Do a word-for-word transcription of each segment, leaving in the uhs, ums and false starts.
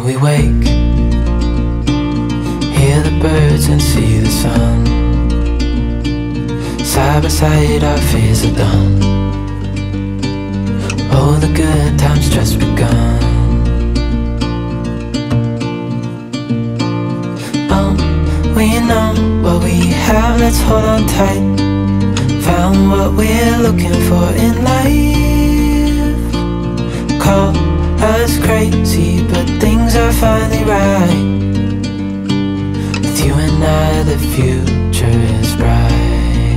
we wake, hear the birds and see the sun. Side by side our fears are done. Oh, the good times just begun. Oh, we know what we have, let's hold on tight. Found what we're looking for in life. Call us crazy, but things are finally right. With you and I, the future is bright.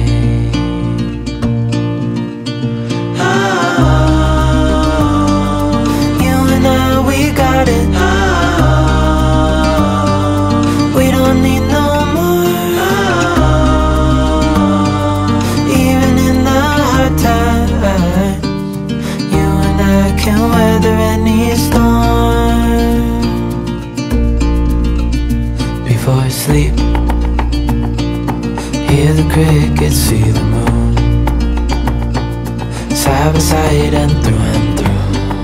Before I sleep, hear the crickets, see the moon. Side by side and through and through.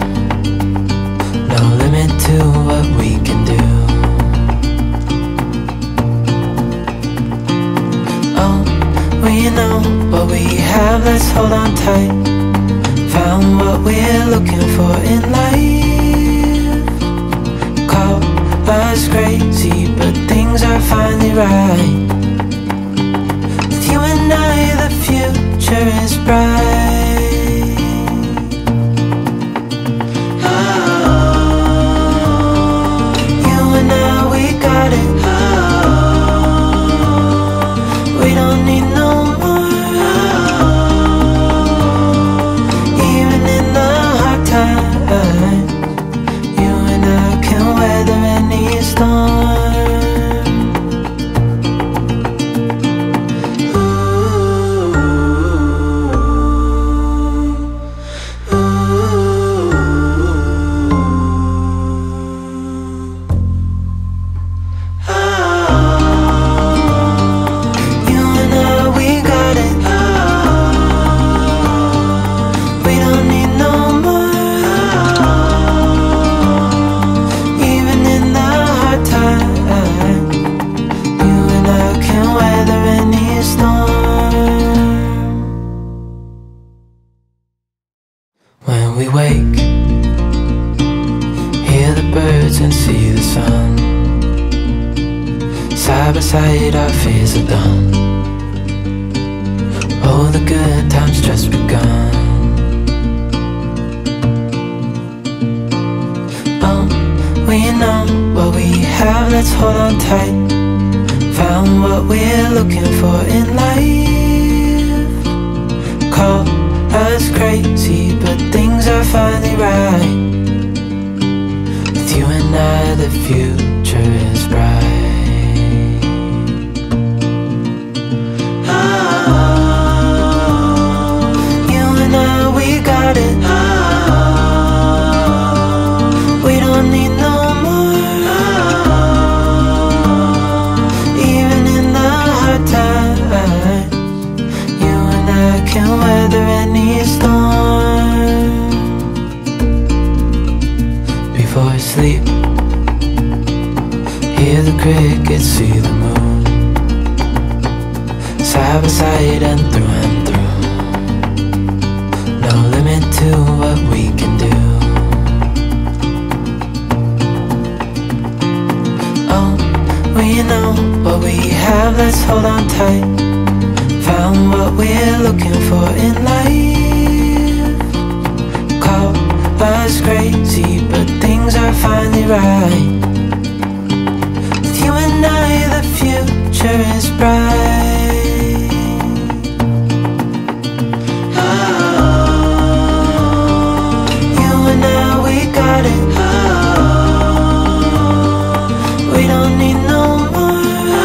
No limit to what we can do. Oh, we know what we have, let's hold on tight. Found what we're looking for in life. Call us crazy, but things are finally right. With you and I, the future is bright. Oh, you and I, we got it. Oh, we don't need no more. Even in the hard times, you and I can weather any storm. When we wake, hear the birds and see the sun. Side by side our fears are done. Oh, the good times just begun. Oh, we know what we have, let's hold on tight. Found what we're looking for in life. Call us crazy, but things are finally right. With you and I, the future is bright. Oh, you and I, we got it. Oh, we don't need no more. Even in the hard times, you and I can weather any storm. Before I sleep, hear the crickets, see the moon. Side by side and through and through. No limit to what we can do. Oh, we know what we have, let's hold on tight. Found what we're looking for in life. Call us crazy, but things are finally right. With you and I, the future is bright. Oh, you and I, we got it. Oh, we don't need no more.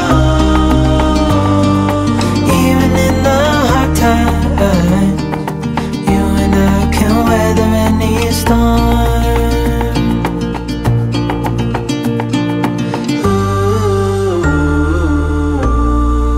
Even in the hard times, you and I can weather any storm. Ooh.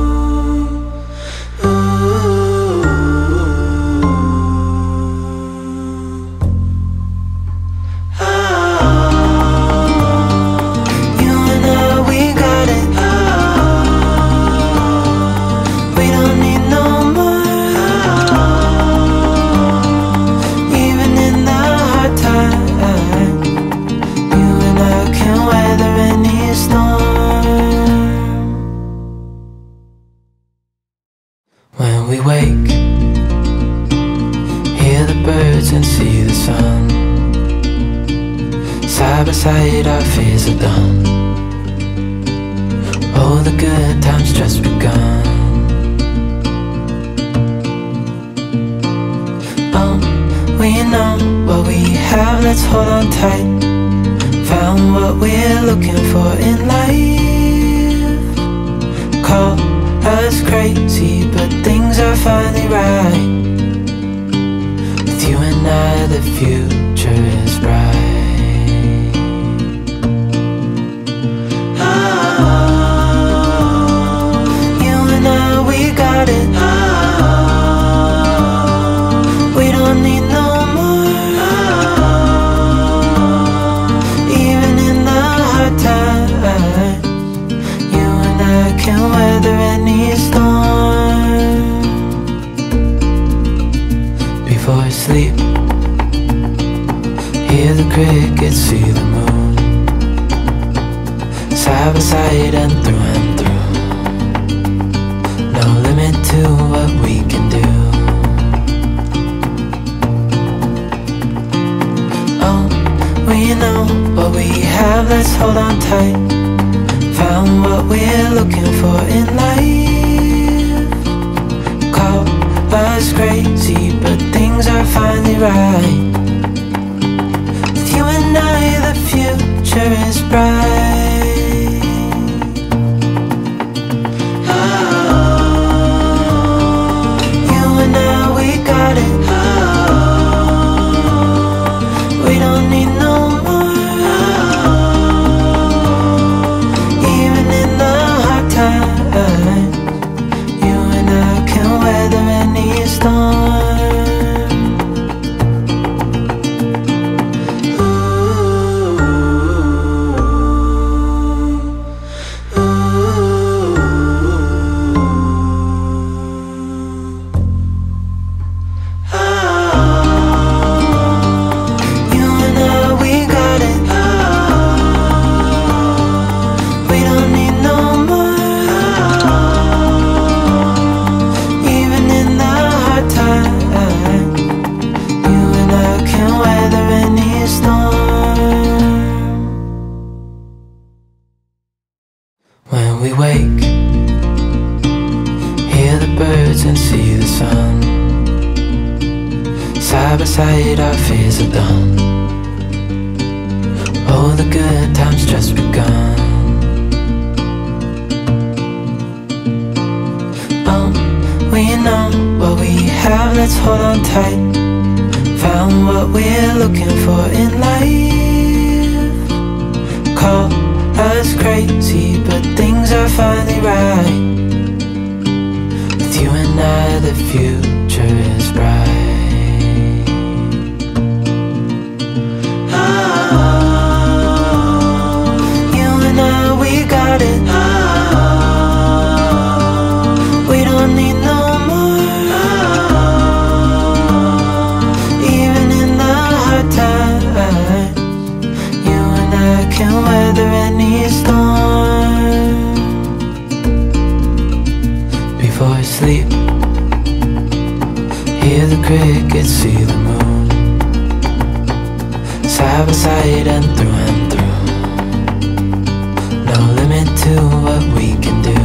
Side by side our fears are done. Oh, the good times just begun. Oh, we know what we have, let's hold on tight. Found what we're looking for in life. Call us crazy, but things are finally right. With you and I, the future is bright. Got it. We don't need no more. Even in the hard times, you and I can weather any storm. Before I sleep, hear the crickets, see the moon. Side by side and through and through. No limit to what we can do. Oh, we know what we have, let's hold on tight. Found what we're looking for in life. Call us crazy, but things are finally right. With you and I, the future is bright. We wake, hear the birds and see the sun. Side by side our fears are done. Oh, the good times just begun. Oh, we know what we have, let's hold on tight. Found what we're looking for in life. Call us crazy, but things are finally right. With you and I, the future is bright. Oh, you and I, we got it. We don't need no more. Even in the hard times, you and I can weather any storm. Before I sleep, hear the crickets, see the moon. Side by side and through and through. No limit to what we can do.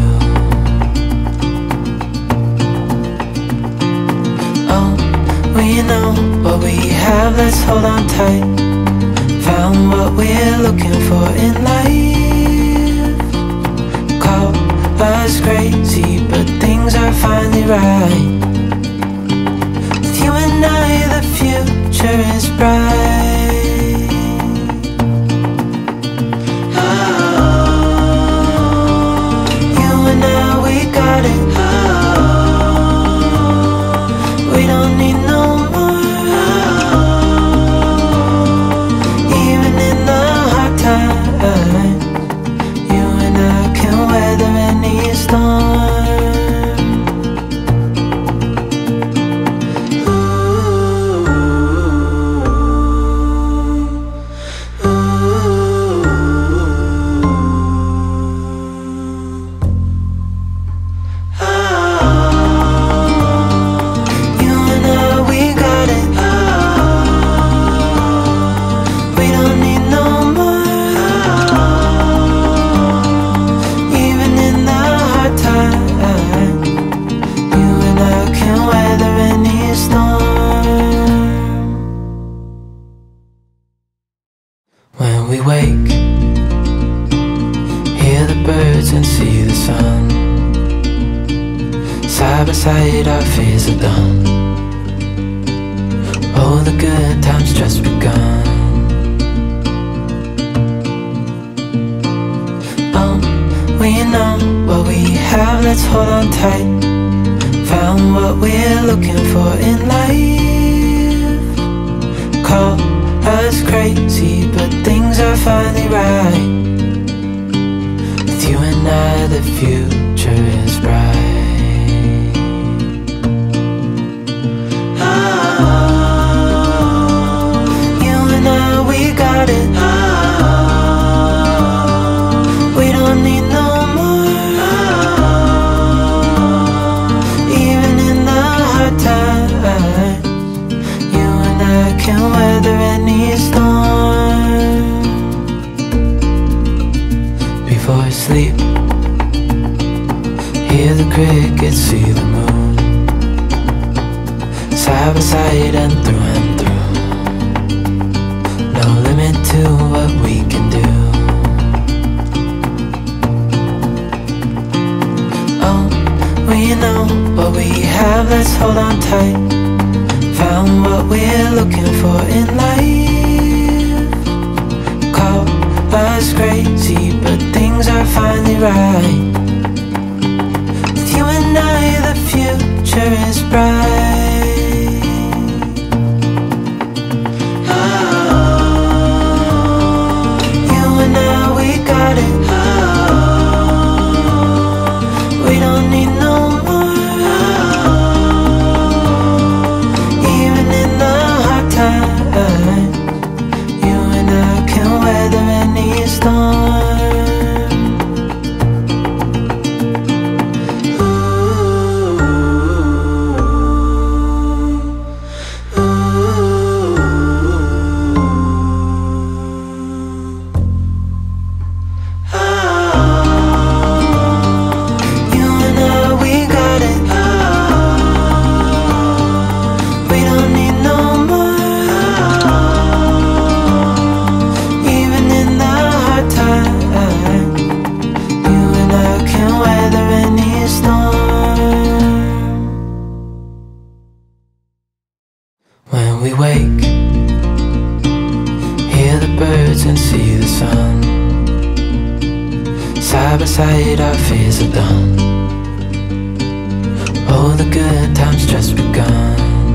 Oh, we know what we have, let's hold on tight. Found what we're looking for in life. Call us crazy, but things are finally right. With you and I, the future is bright. Oh, you and I, we got it. We don't need no more. Even in the hard times, you and I can weather any storm. We don't need no more. wake, hear the birds and see the sun. Side by side our fears are done. Oh, the good times just begun. Oh, we know what we have, let's hold on tight. Found what we're looking for in life. Call us crazy, but things are finally right. With you and I, the future is bright. Sleep, hear the crickets, see the moon. Side by side and through and through. No limit to what we can do. Oh, we know what we have, let's hold on tight. Found what we're looking for in life. Call us crazy, but things are finally right. With you and I, the future is bright. Oh, you and I, we got it. Oh, we don't need no more. Oh, even in the hard times, you and I can weather any storm. When we wake, hear the birds and see the sun. Side by side our fears are done. Oh, the good times just begun.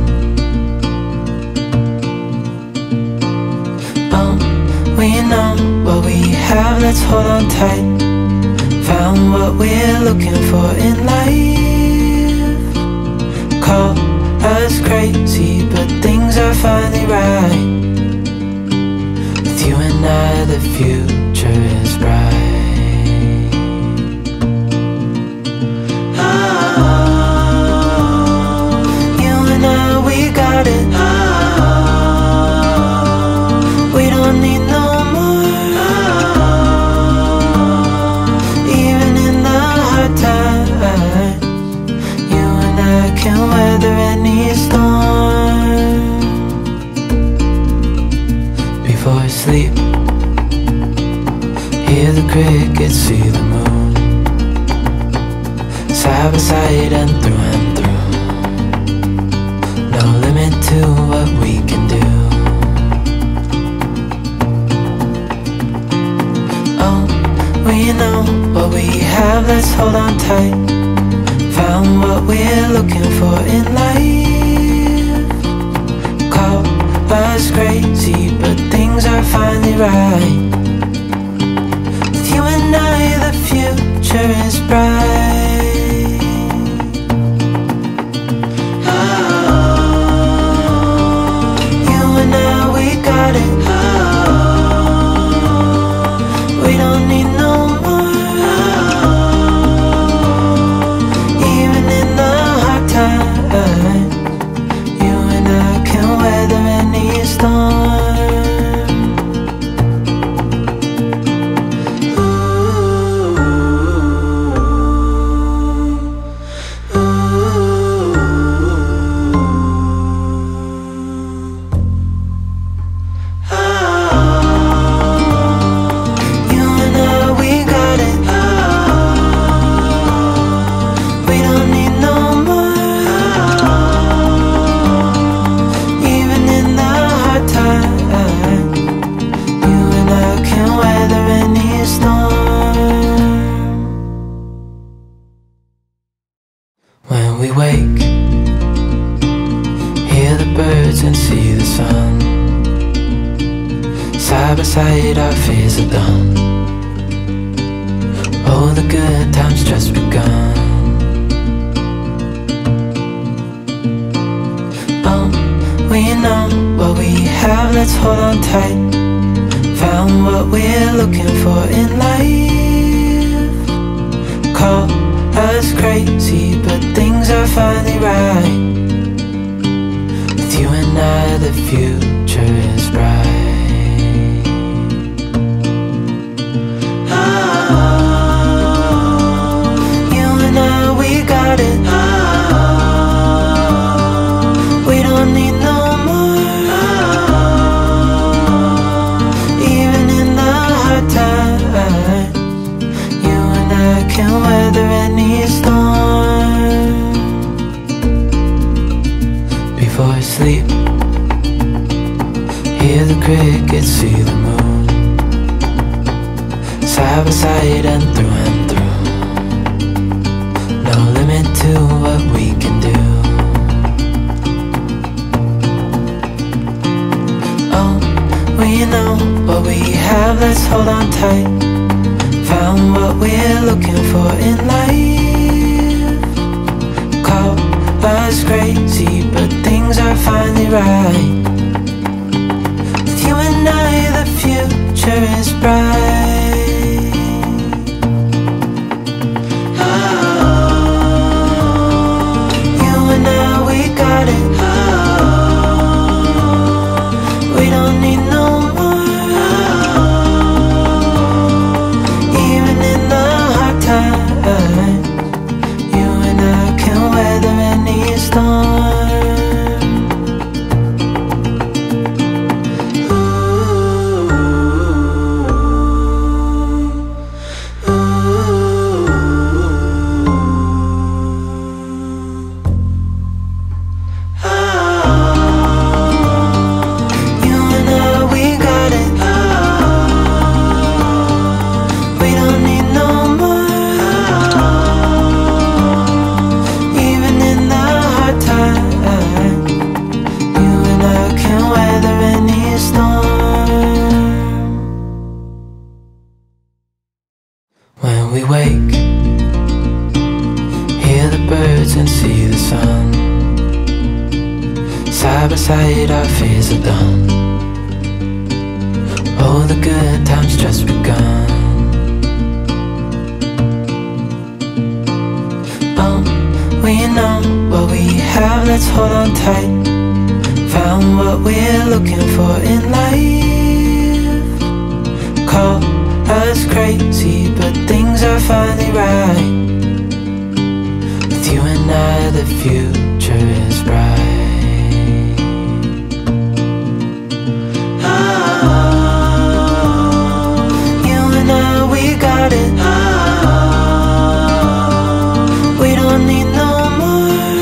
Oh, we know what we have, let's hold on tight. Found what we're looking for in life. Call us crazy, but things are finally right. With you and I, the future is bright. Oh, you and I, we got it. Oh, we don't need no more. Oh, even in the hard times, you and I can weather any storm. Before sleep, hear the crickets, see the moon. Side by side and through and through. No limit to what we can do. Oh, we know what we have, let's hold on tight. Found what we're looking for in life. Call us crazy, but things are finally right. With you and I, the future is bright. Oh, you and I, we got it. Oh, we don't need no more. Oh, even in the hard times, you and I can weather any storm. Ooh. fears are done. Oh, the good times just begun. Oh, we know what we have, let's hold on tight. Found what we're looking for in life. Call us crazy, but things are finally right. With you and I, the future is bright. Oh, you and I, we got it. Oh, we don't need no more. Oh, even in the hard times, you and I can weather any storm. Before I sleep, hear the crickets, see the moon. Side by side and through and through. No limit to what we can do. Oh, we know what we have, let's hold on tight. Found what we're looking for in life. Call us crazy, but things are finally right. With you and I, the future is bright. Oh, you and I, we got it. Oh, we don't need no more. Oh, even in the hard times, you and I can weather any storm. When we wake, hear the birds and see the sun. Side by side, our fears are done. Oh, the good times just begun. Oh, we know what we have, let's hold on tight. Found what we're looking for in life. Call us crazy, but things are finally right. With you and I, the future is bright. Oh, you and I, we got it. Oh, we don't need no more.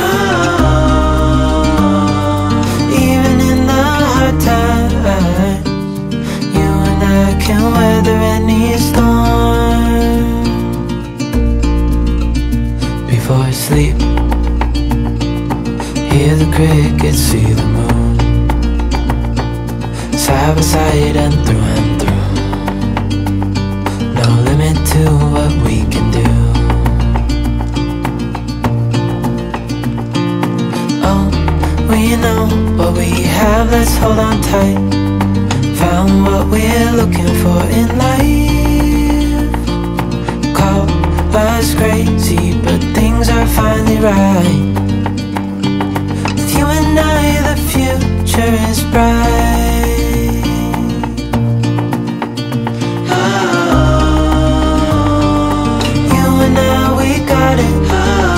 Oh, even in the hard times, you and I can weather any storm. Before I sleep, hear the crickets, see the moon. Side by side and through and through. No limit to what we can do. Oh, we know what we have, let's hold on tight. Found what we're looking for in life. Call us crazy, but things are finally right. With you and I, the future is bright. Oh, you and I, we got it. Oh,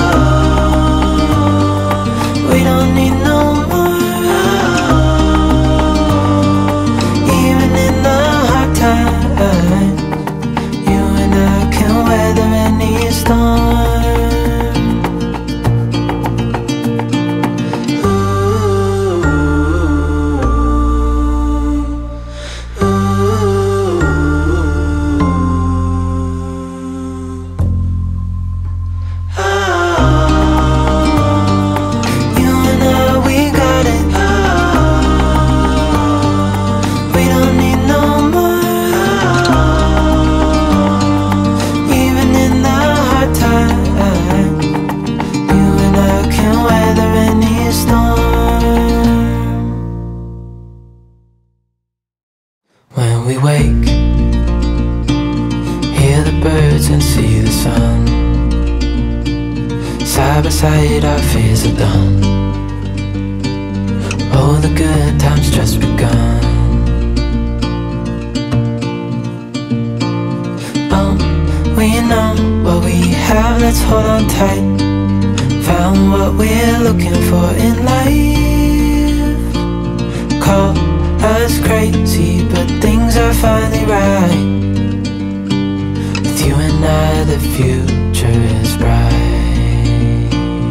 we don't need no more. Oh, even in the hard times, you and I can weather any storm. Ooh. and see the sun. Side by side our fears are done. Oh, the good times just begun. Oh, we know what we have, let's hold on tight. Found what we're looking for in life. Call us crazy, but things are finally right. With you and I, the future is bright.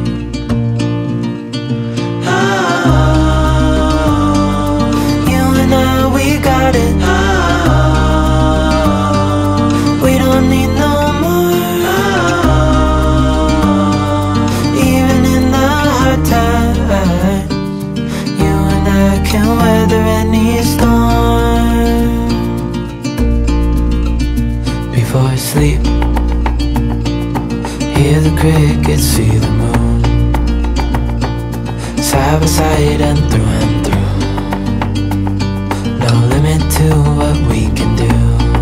Oh, you and I, we got it. Oh, we don't need no more. Oh, even in the hard times, you and I can weather any storm. Before I sleep, hear the crickets, see the moon. Side by side and through and through. No limit to what we can do.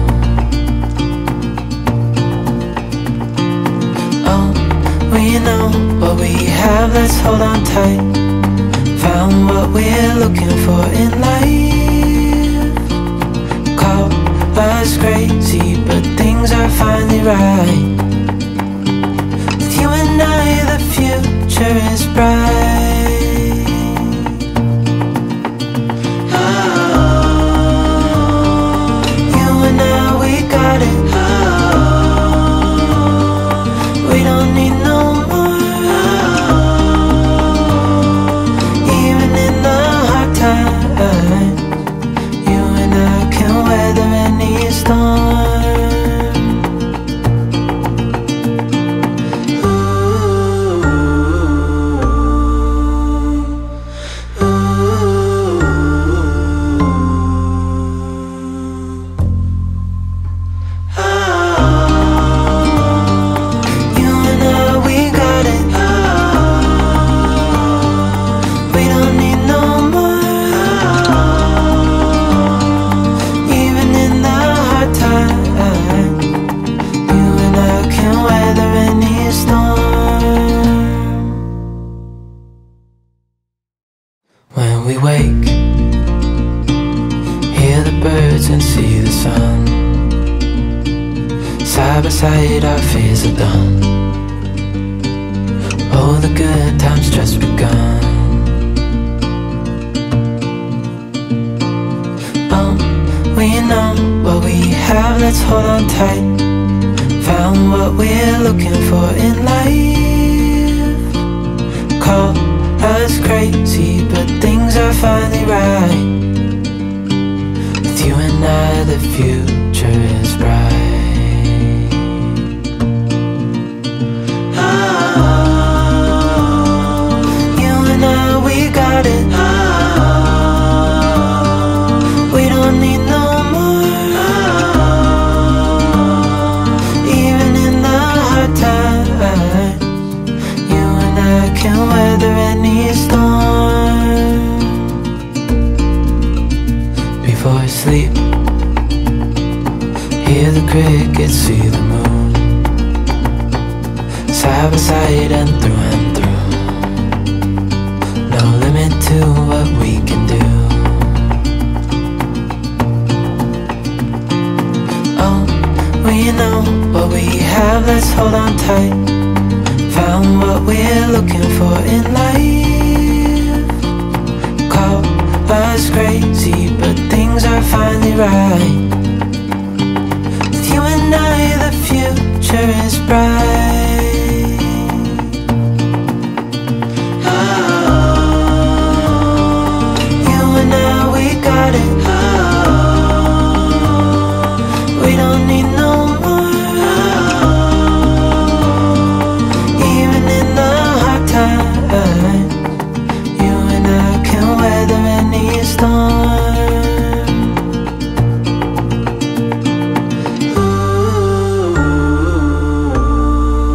Oh, we know what we have, let's hold on tight. Found what we're looking for in life. Call us crazy, but things are finally right. With you and I, the future is bright. Oh, you and I, we got it. Oh, we don't need no more. Oh, even in the hard times, you and I can weather any storm. When we wake, hear the birds and see the sun. Side by side our fears are done. Oh, the good times just begun. Oh, we know what we have, let's hold on tight. Found what we're looking for in life. Call us crazy, but things are finally right. With you and I, the future is bright. Oh, you and I, we got it. Oh, we don't need no more. Oh, even in the hard times, you and I can weather any storm. Before I sleep, hear the crickets, see the moon. Side by side and through and through. No limit to what we can do. Oh, we know what we have, let's hold on tight. Found what we're looking for in life. Call us crazy, but things are finally right. With you and I, the future is bright. Oh, you and I, we got it. Oh, we don't need no more. Oh, even in the hard times, you and I can weather any storm. Ooh.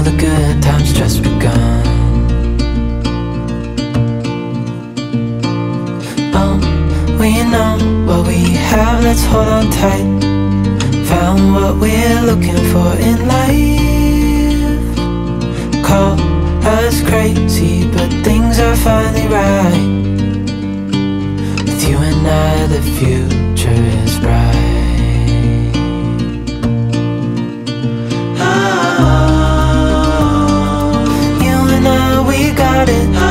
the good times just begun. Oh, we know what we have, let's hold on tight. Found what we're looking for in life. Call us crazy, but things are finally right. With you and I, the future is bright. Oh, you and I, we got it. Oh,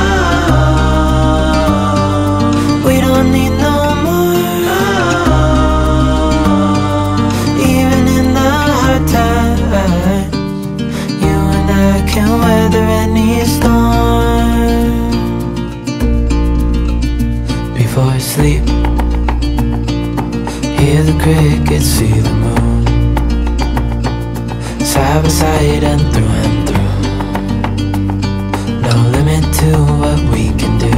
we don't need no more. Oh, even in the hard times, you and I can weather any storm. Before I sleep, hear the crickets, see the moon, side by side and through and through. No limit to what we can do.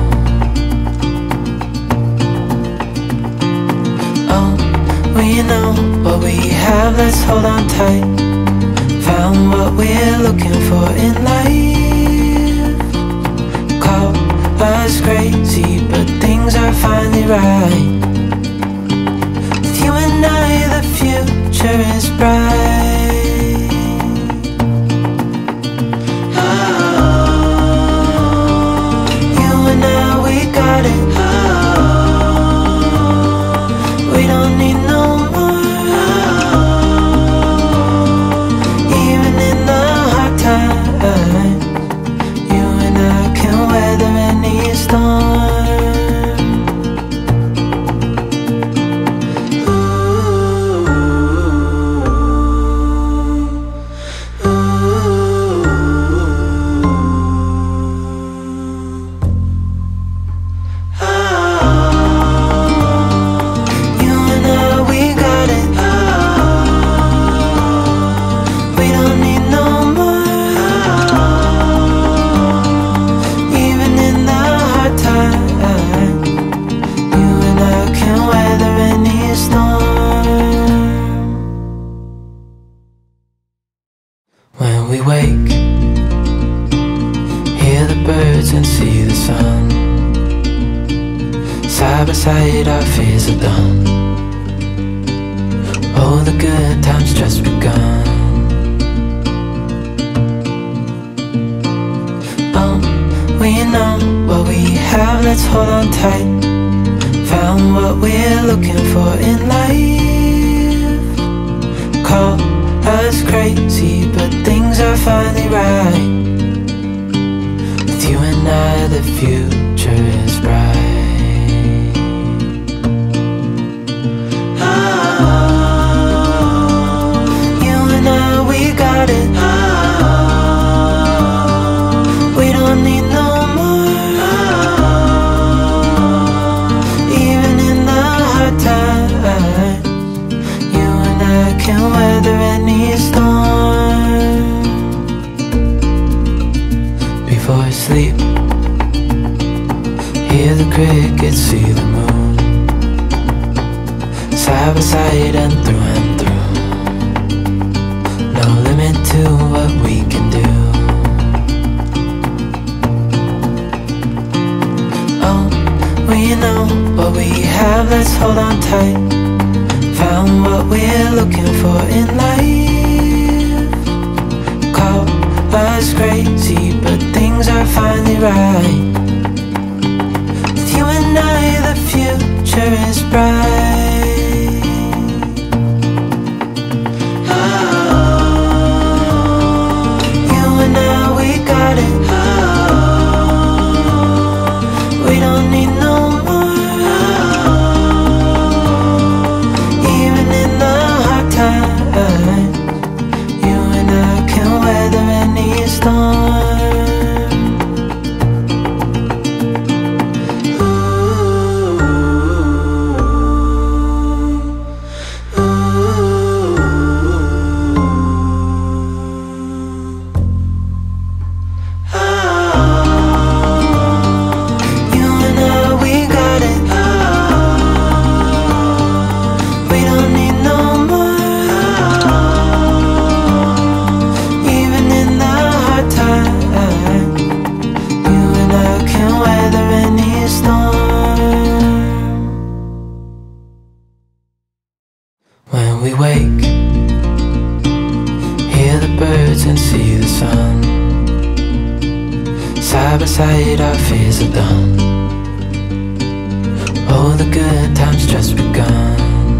Oh, we know what we have, let's hold on tight. Found what we're looking for in life. Call us crazy, but things are finally right. With you and I, the future is bright. Oh, you and I, we got it. Oh, we don't need no more. Oh, even in the hard times, you and I can weather any storm. When we wake, hear the birds and see the sun. Side by side our fears are done. Oh, the good times just begun. Oh, we know what we have, let's hold on tight. Found what we're looking for in life. Call us crazy, but things are finally right. With you and I, the future is bright. Oh, you and I, we got it. Oh, we don't need no more. Oh, even in the hard times, you and I can weather any storm. Before I sleep, hear the crickets, see the moon, side by side and through and through. No limit to what we can do. Oh, we know what we have, let's hold on tight. Found what we're looking for in life. Call us crazy, but things are finally right. With you and I, the future is bright. Oh, you and I, we got it. Oh, we don't need no more. Oh, even in the hard times, you and I can weather any storm. In the birds and see the sun. Side by side our fears are done. Oh, the good times just begun.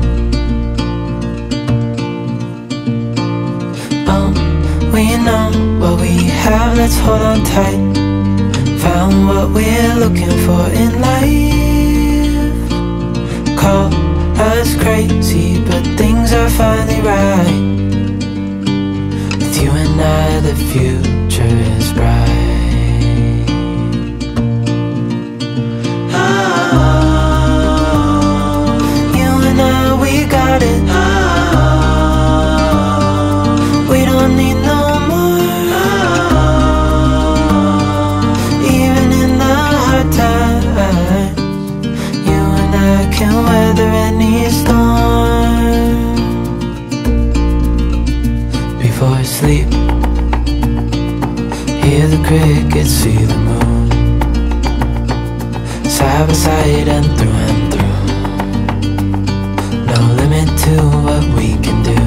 Oh, we know what we have, let's hold on tight. Found what we're looking for in life. Call us crazy, but things are finally right. With you and I, the future is bright. Oh, you and I, we got it. Oh, we don't need no more. Oh, even in the hard times, you and I can weather any storm. Before I sleep, hear the crickets, see the moon. Side by side and through and through. No limit to what we can do.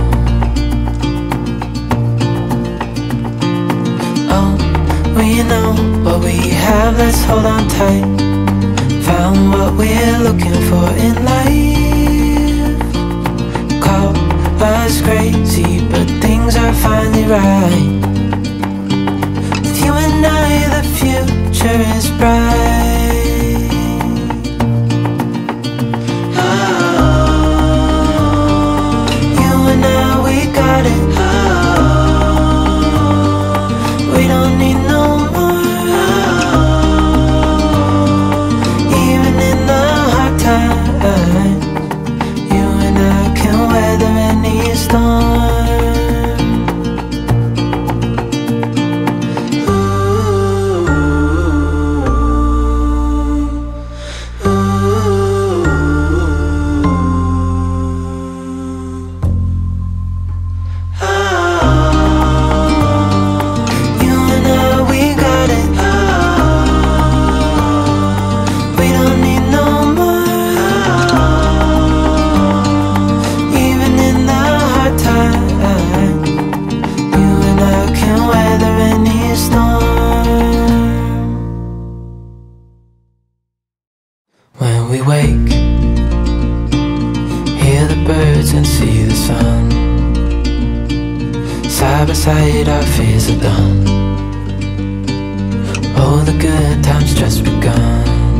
Oh, we know what we have, let's hold on tight. Found what we're looking for in life. Call us crazy, but things are finally right. With you and I, the future is bright. Oh, you and I, we got it. Oh, we don't need no more. Oh, even in the hard times, you and I can weather any storm. When we wake, hear the birds and see the sun. Side by side our fears are done. Oh, the good times just begun.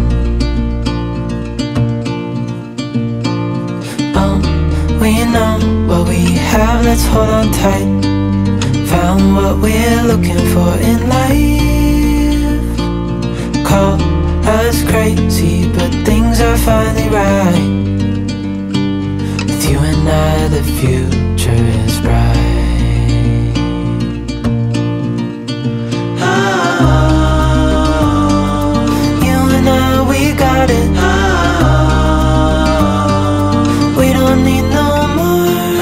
Oh, we know what we have, let's hold on tight. Found what we're looking for in life. Call us crazy, but things are finally right. With you and I, the future is bright. Oh, you and I, we got it. Oh, we don't need no more.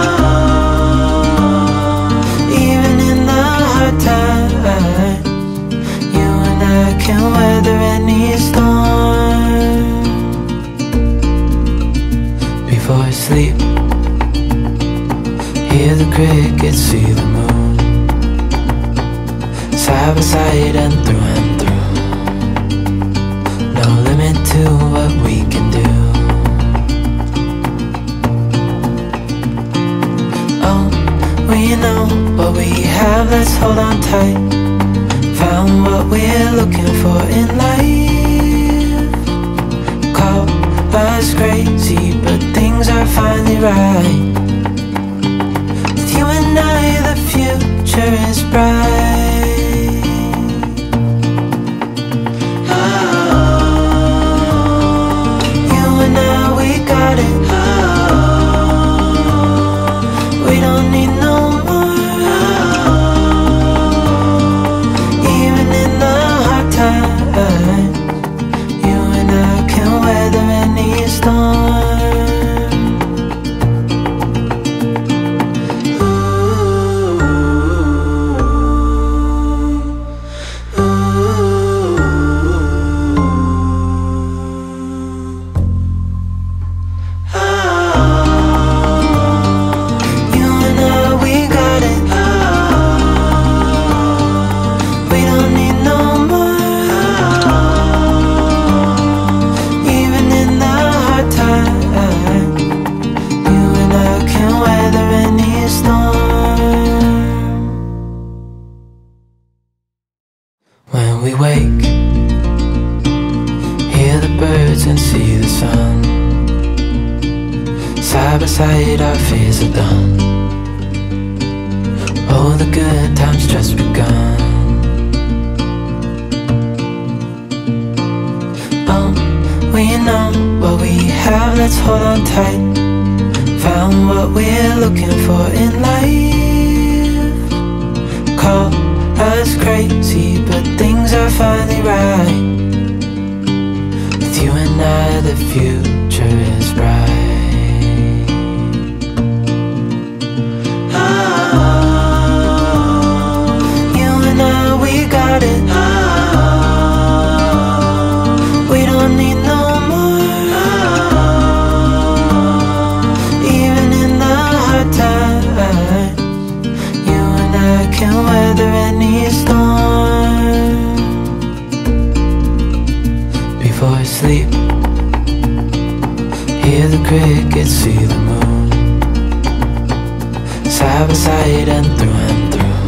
Oh, even in the hard times, you and I can weather any storm. Before I sleep, hear the crickets, see the moon. Side by side and through and through. No limit to what we can do. Oh, we know what we have, let's hold on tight. Found what we're looking for in life. Call us crazy, but things are finally right. With you and I, the future is bright. Oh, you and I, we got it. Oh, we don't need no more. Oh, even in the hard times, you and I can weather any storm. Ooh. wake, hear the birds and see the sun. Side by side our fears are done. Oh, the good times just begun. Oh, we know what we have, let's hold on tight. Found what we're looking for in life. Call us crazy, but things are finally right. With you and I, the future is bright. Sleep, hear the crickets, see the moon. Side by side and through and through.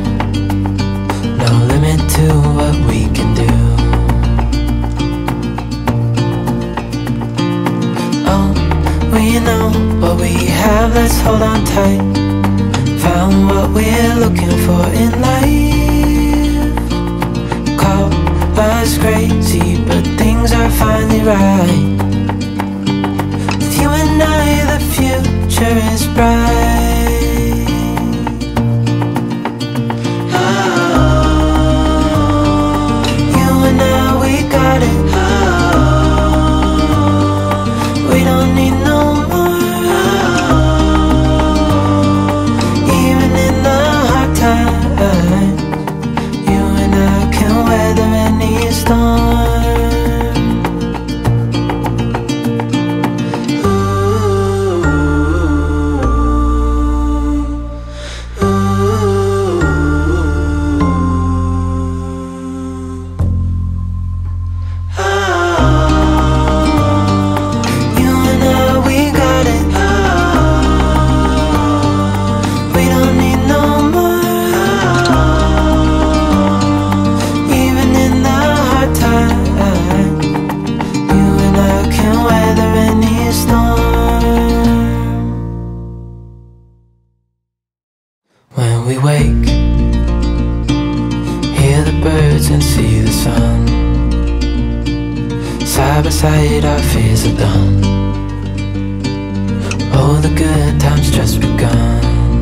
No limit to what we can do. Oh, we know what we have, let's hold on tight. Found what we're looking for in life. Call us crazy, but things are finally right. With you and I, the future is bright. Oh, you and I, we got it. Oh, we don't need no more. Oh, even in the hard times, you and I can weather any storm. When we wake, hear the birds and see the sun. Side by side our fears are done. Oh, the good times just begun.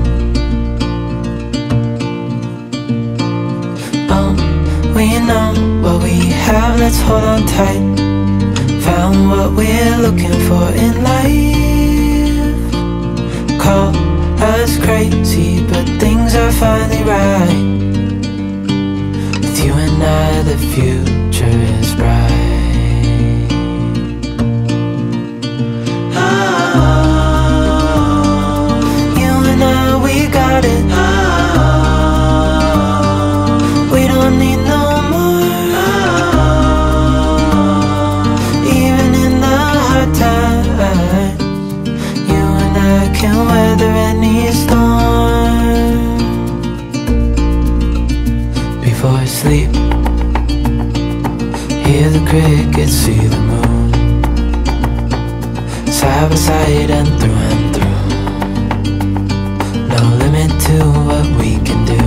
Oh, we know what we have, let's hold on tight. Found what we're looking for in life. Call us crazy, but things are finally right. With you and I, the future is bright. Oh, you and I, we got it. Oh, we don't need no more. Oh, even in the hard times, you and I can weather any storm. Before I sleep, hear the crickets, see the moon. Side by side and through and through. No limit to what we can do.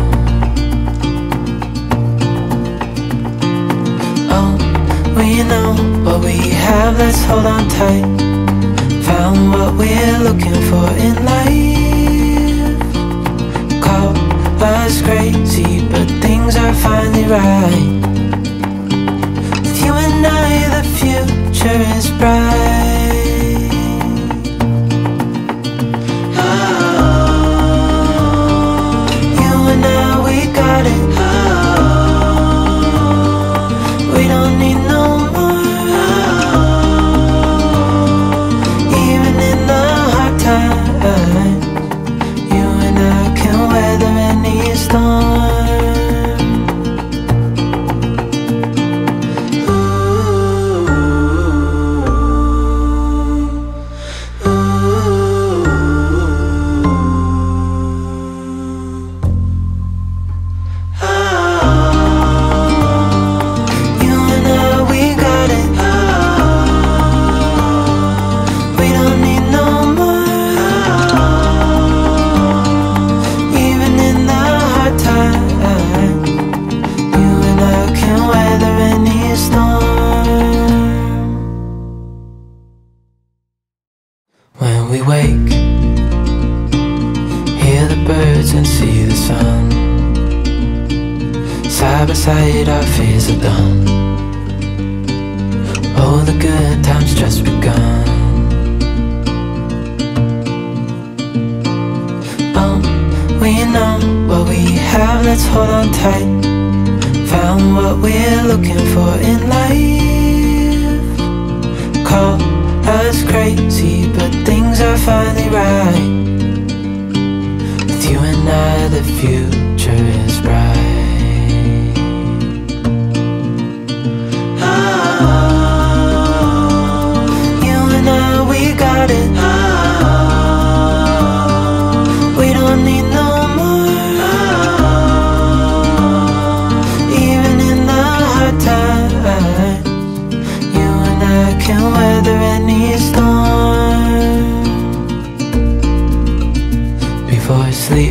Oh, we know what we have, let's hold on tight. Found what we're looking for in life. Call us crazy, but things are finally right. With you and I, the future is bright. Oh, you and I, we got it. Oh, we don't need no more. Oh, even in the hard times, you and I can weather any storm. Ooh. Side by side our fears are done. Oh, the good times just begun. Oh, we know what we have, let's hold on tight. Found what we're looking for in life. Call us crazy, but things are finally right. With you and I, the future is bright. Got it. We don't need no more. Even in the hard times, you and I can weather any storm. Before I sleep,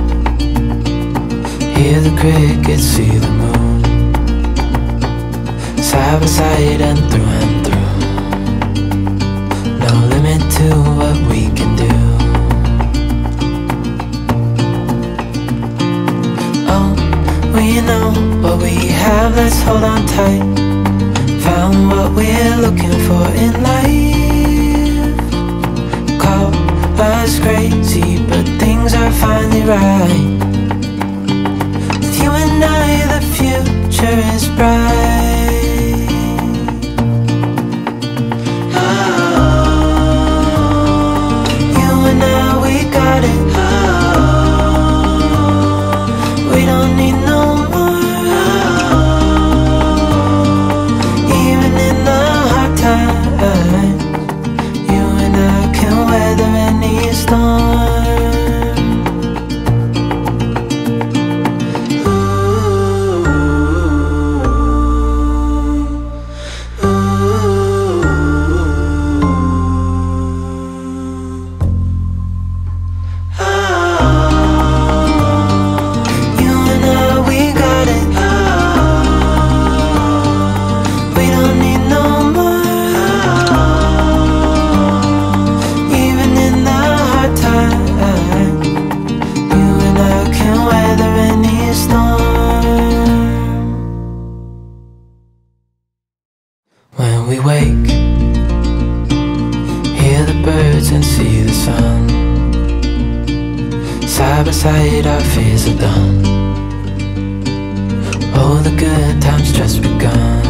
hear the crickets, see the moon. Side by side and through and through. No limit to what we can do. Oh, we know what we have, let's hold on tight. Found what we're looking for in life. Call us crazy, but things are finally right. With you and I, the future is bright. Side by side our fears are done. Oh, the good times just begun.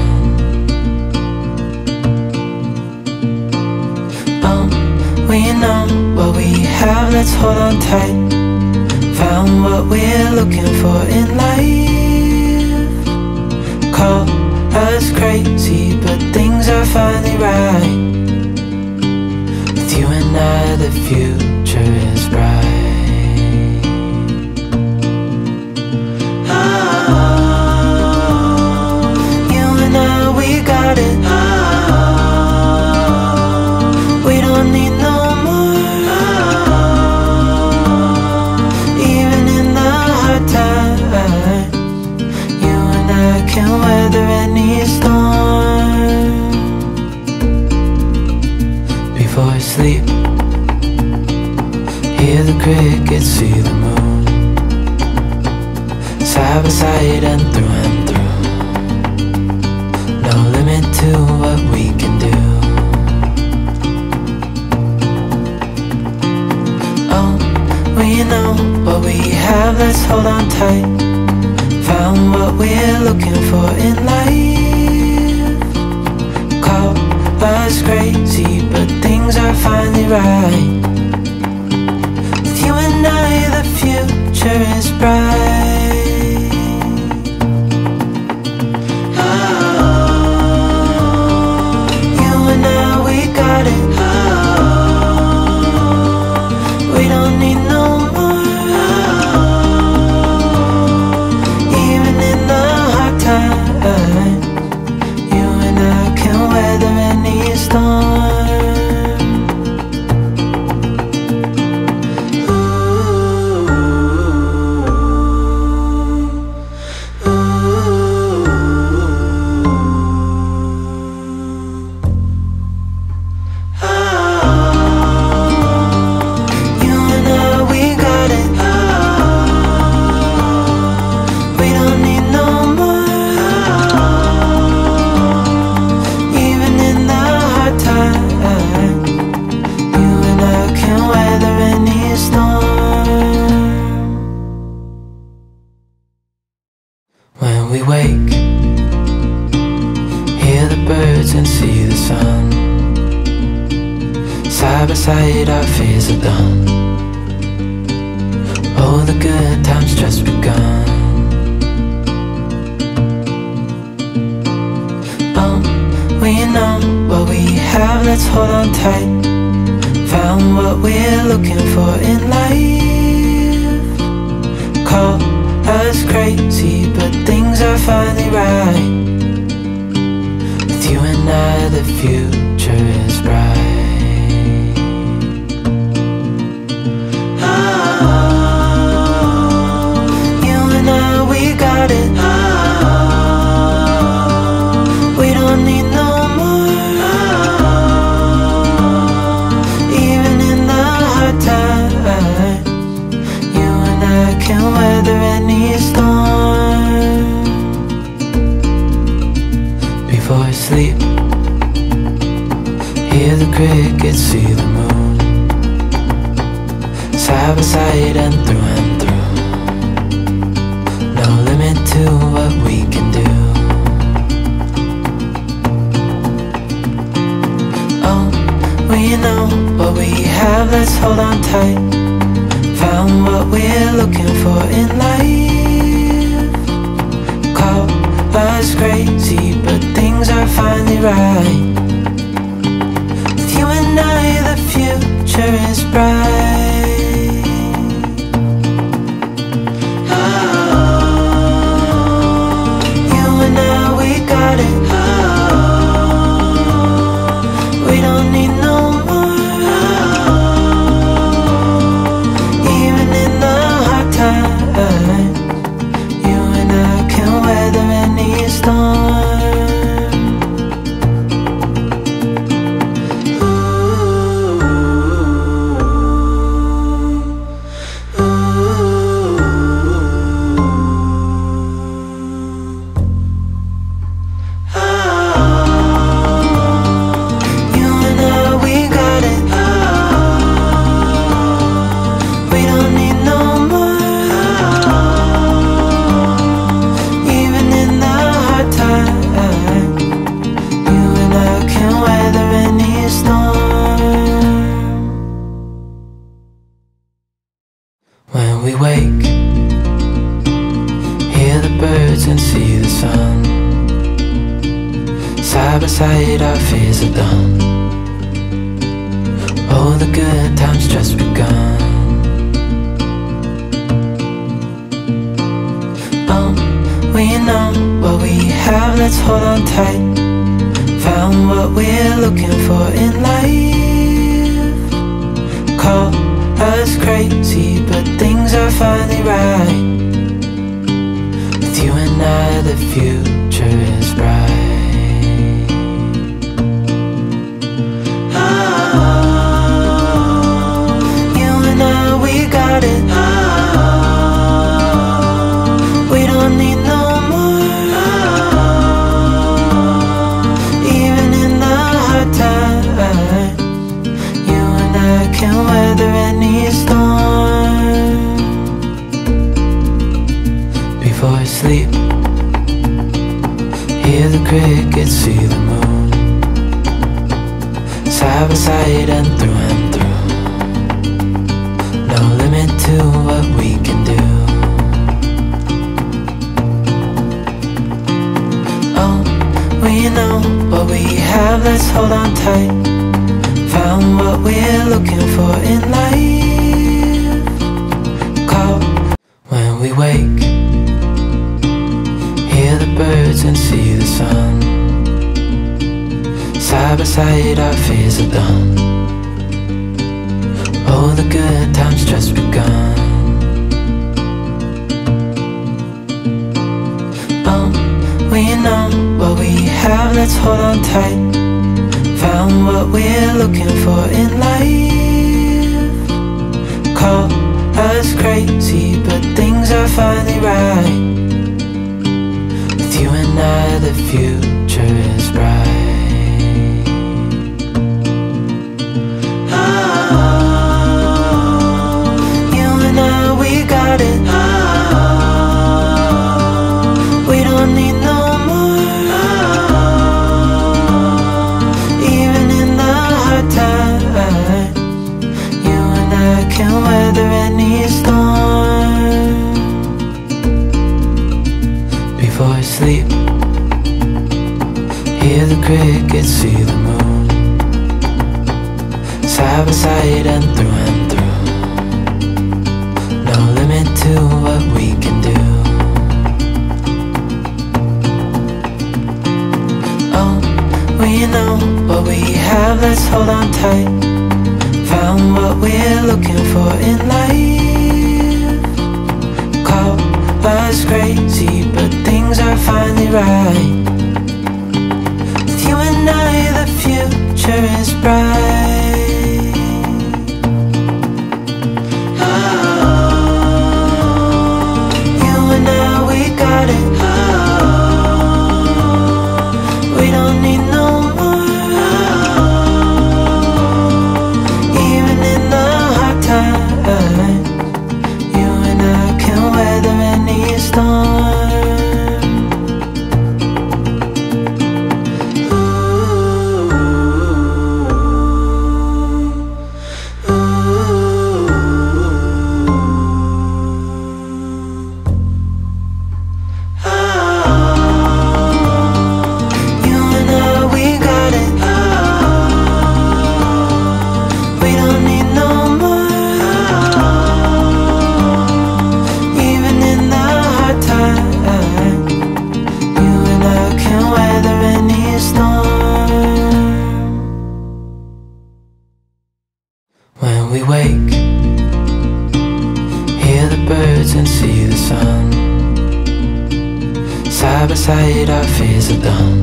Oh, we know what we have, let's hold on tight. Found what we're looking for in life. Call us crazy, but things are finally right. With you and I, the future is bright. Got it. We don't need no more. Even in the hard times, you and I can weather any storm. Before I sleep, hear the crickets, see the moon. Side by side and through and through. No limit to what we can do. Oh, we know what we have, let's hold on tight. Found what we're looking for in life. Call us crazy, but things are finally right. With you and I, the future is bright. Ooh. we wake, hear the birds and see the sun. Side by side our fears are done. Oh, the good times just begun. Oh, we know what we have, let's hold on tight. Found what we're looking for in life. Call us crazy, but things are finally right. With you and I, the future is bright. Sleep, hear the crickets, see the moon. Side by side and through and through. No limit to what we can do. Oh, we know what we have, let's hold on tight. Found what we're looking for in life. Call us crazy, but things are finally right. With you and I, the future is bright. Oh, you and I, we got it. Oh, we don't need no more. Oh, even in the hard times, you and I can weather any storm. When we wake, hear the birds and see the sun. Side by side our fears are done. Oh, the good times just begun. Oh, we know what we have, let's hold on tight. Found what we're looking for in life. Call us crazy, but things are finally right. With you and I, the future is bright. Oh, you and I, we got it. Oh, we don't need no more. Even in the hard times, you and I can weather any storm. Oh, we know what we have, let's hold on tight. Found what we're looking for in life. Call us crazy, but things are finally right. With you and I, the future is bright. Oh, you and I, we got it. Oh, we don't need no more. Even in the hard times, you and I can weather any storm. Before sleep, hear the crickets, see the moon. Side by side and through and through. No limit to what we can do. Oh, we know what we have, let's hold on tight. Found what we're looking for in life. Call when we wake, hear the birds and see the sun. Side by side our fears are done. Oh, the good times just begun. Oh, we know what we have, let's hold on tight. Found what we're looking for in life. Call us crazy, but things are finally right. With you and I, the future is bright. Got it. Oh, we don't I sleep. Hear the crickets, see the moon, side by side and through and through. No limit to what we can do. Oh, we know what we have, let's hold on tight. Found what we're looking for in life. Call us crazy, but things are finally right. With you and I, the future is bright. Oh, you and I, we got it. Oh, we don't need no more. Oh, even in the hard times, you and I can weather any storm. When we wake, hear the birds and see the sun. Side by side our fears are done.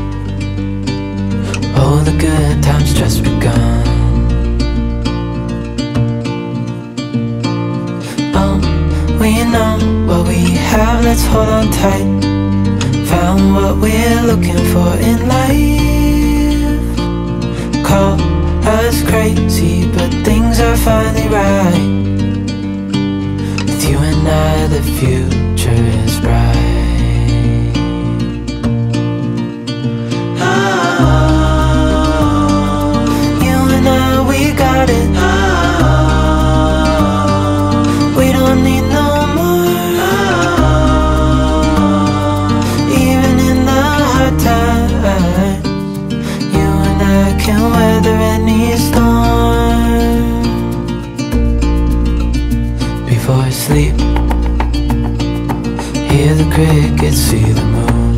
Oh, the good times just begun. Oh, we know what we have, let's hold on tight. Found what we're looking for in life. Call us crazy, but things are finally right. With you and I, the future is bright. Oh, you and I, we got it. Oh, we don't need no more. Oh, even in the hard times, you and I can weather any storm. Before I sleep, hear the crickets, see the moon,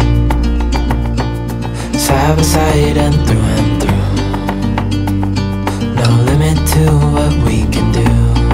side by side and through and through. No limit to what we can do.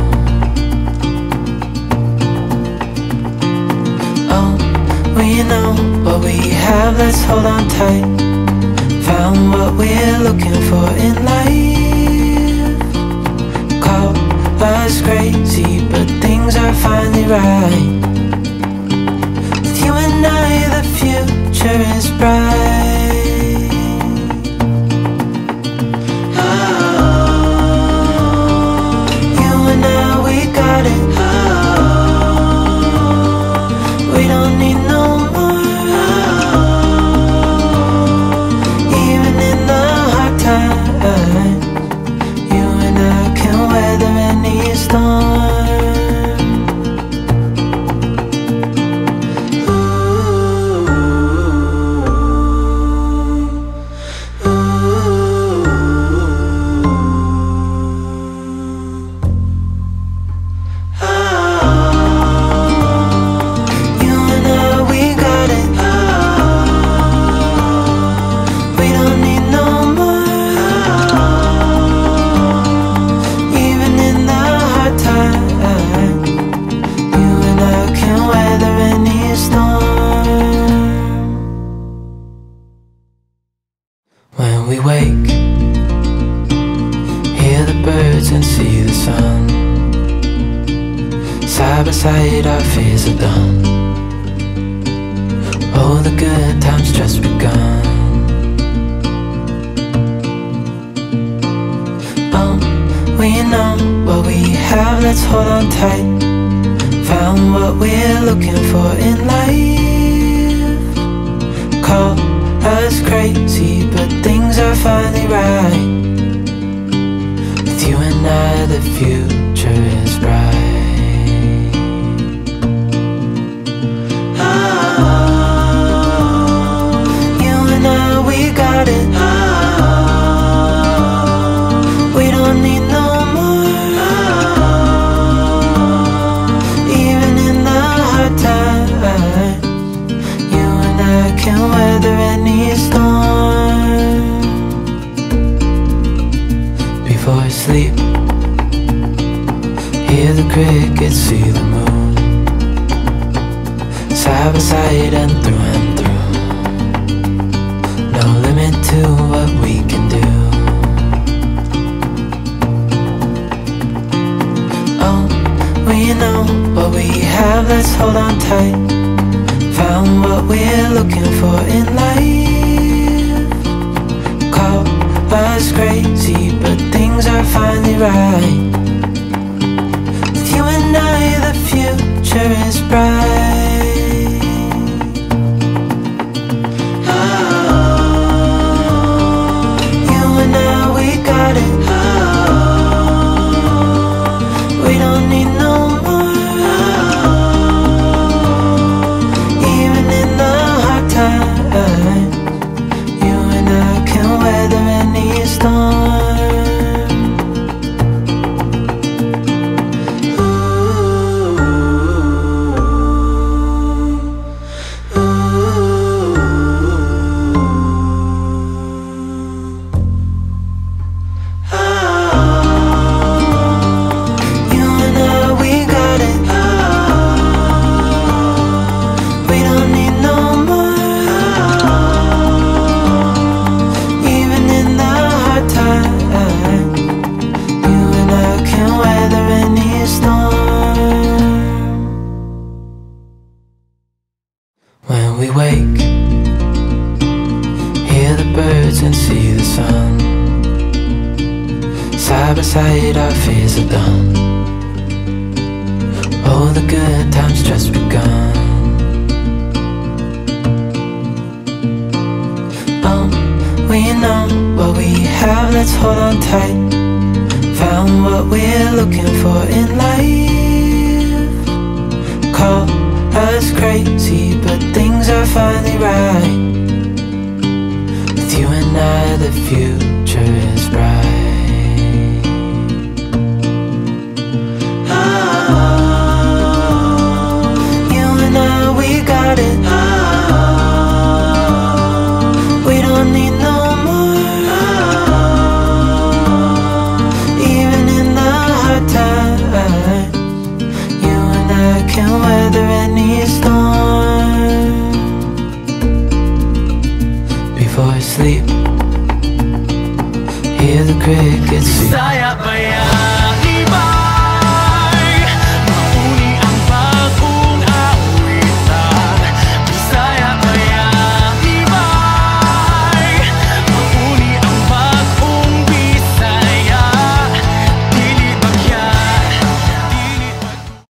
Oh, we know what we have, let's hold on tight. Found what we're looking for in life. Call us crazy, but things are finally right. With you and I, the future is bright. Oh, you and I, we got it. Oh, we don't need no more. Oh, even in the hard times, you and I can weather any storm. When we wake, hear the birds and see the sun. Side by side our fears are done. Oh, the good times just begun. Oh, we know what we have, let's hold on tight. Found what we're looking for in life. Call us crazy, but things are finally right. With you and I, the future is bright. Oh, side by side and through and through. No limit to what we can do. Oh, we know what we have, let's hold on tight. Found what we're looking for in life. Call us crazy, but things are finally right. With you and I, the future is bright. Oh, you and I, we got it. Oh, we don't need no more. Oh, even in the hard times, you and I can weather any storm. When we wake, hear the birds and see the sun. Side by side our fears are done. Oh, the good times just begun. Oh, we know what we have, let's hold on tight. Found what we're looking for in life. Call us crazy, but things are finally right. With you and I, the future is bright. Oh, you and I, we got it. Oh, we don't need no more. Oh, even in the hard times, you and I can weather any storm. Before I sleep, hear the crickets sing.